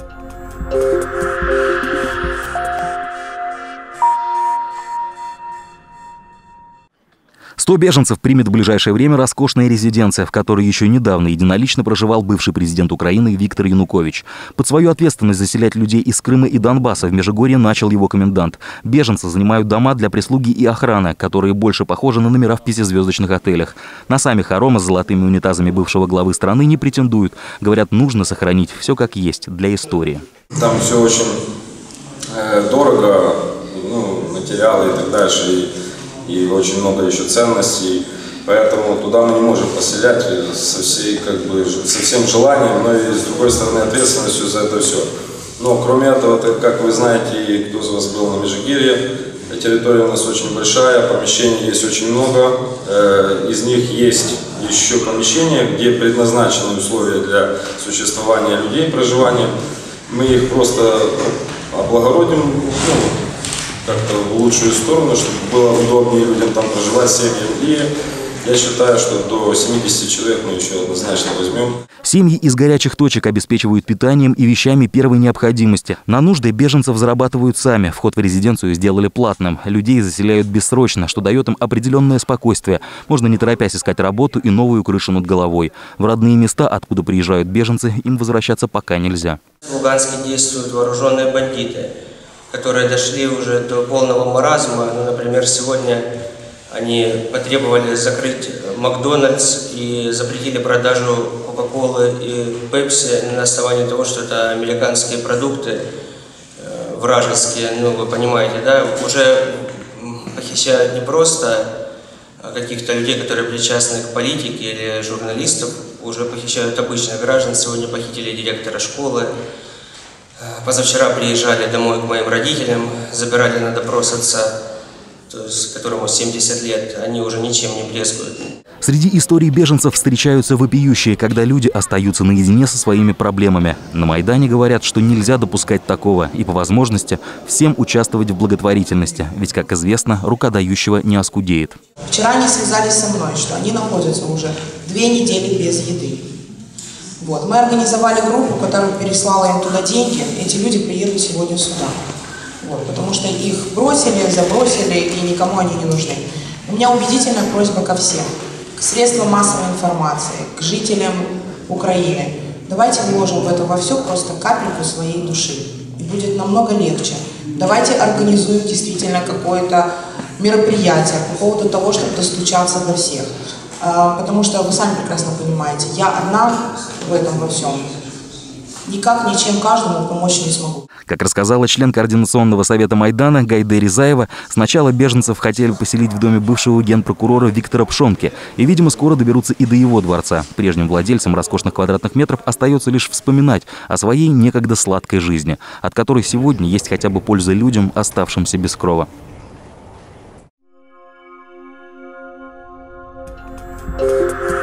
«100 беженцев» примет в ближайшее время роскошная резиденция, в которой еще недавно единолично проживал бывший президент Украины Виктор Янукович. Под свою ответственность заселять людей из Крыма и Донбасса в Межигорье начал его комендант. Беженцы занимают дома для прислуги и охраны, которые больше похожи на номера в пятизвездочных отелях. На сами хоромы с золотыми унитазами бывшего главы страны не претендуют. Говорят, нужно сохранить все как есть для истории. Там все очень дорого, материалы и так дальше. И очень много еще ценностей, поэтому туда мы не можем поселять со всем желанием, но и с другой стороны ответственностью за это все. Но кроме этого, как вы знаете, и кто из вас был на Межигирье, территория у нас очень большая, помещений есть очень много, из них есть еще помещения, где предназначены условия для существования людей, проживания. Мы их просто облагородим, как-то в лучшую сторону, чтобы было удобнее людям там проживать, семьям. И я считаю, что до 70 человек мы еще однозначно возьмем. Семьи из горячих точек обеспечивают питанием и вещами первой необходимости. На нужды беженцев зарабатывают сами. Вход в резиденцию сделали платным. Людей заселяют бессрочно, что дает им определенное спокойствие. Можно не торопясь искать работу и новую крышу над головой. В родные места, откуда приезжают беженцы, им возвращаться пока нельзя. В Луганске действуют вооруженные бандиты, которые дошли уже до полного маразма. Например, сегодня они потребовали закрыть Макдональдс и запретили продажу Кока-Колы и Пепси на основании того, что это американские продукты вражеские. Вы понимаете, да? Уже похищают не просто каких-то людей, которые причастны к политике или журналистов, уже похищают обычных граждан. Сегодня похитили директора школы. Позавчера приезжали домой к моим родителям, забирали на допрос отца, которому 70 лет, они уже ничем не брезгуют. Среди историй беженцев встречаются вопиющие, когда люди остаются наедине со своими проблемами. На Майдане говорят, что нельзя допускать такого и, по возможности, всем участвовать в благотворительности. Ведь, как известно, рука дающего не оскудеет. Вчера они связались со мной, что они находятся уже 2 недели без еды. Мы организовали группу, которая переслала им туда деньги. Эти люди приедут сегодня сюда. Потому что их бросили, забросили, и никому они не нужны. У меня убедительная просьба ко всем, к средствам массовой информации, к жителям Украины. Давайте вложим в это во все просто капельку своей души. И будет намного легче. Давайте организуем действительно какое-то мероприятие по поводу того, чтобы достучаться до всех. Потому что вы сами прекрасно понимаете, я одна в этом во всем. Никак, ничем каждому помочь не смогу. Как рассказала член Координационного совета Майдана Гайде Ризаева, сначала беженцев хотели поселить в доме бывшего генпрокурора Виктора Пшонки. И, видимо, скоро доберутся и до его дворца. Прежним владельцам роскошных квадратных метров остается лишь вспоминать о своей некогда сладкой жизни, от которой сегодня есть хотя бы польза людям, оставшимся без крова. Thank you.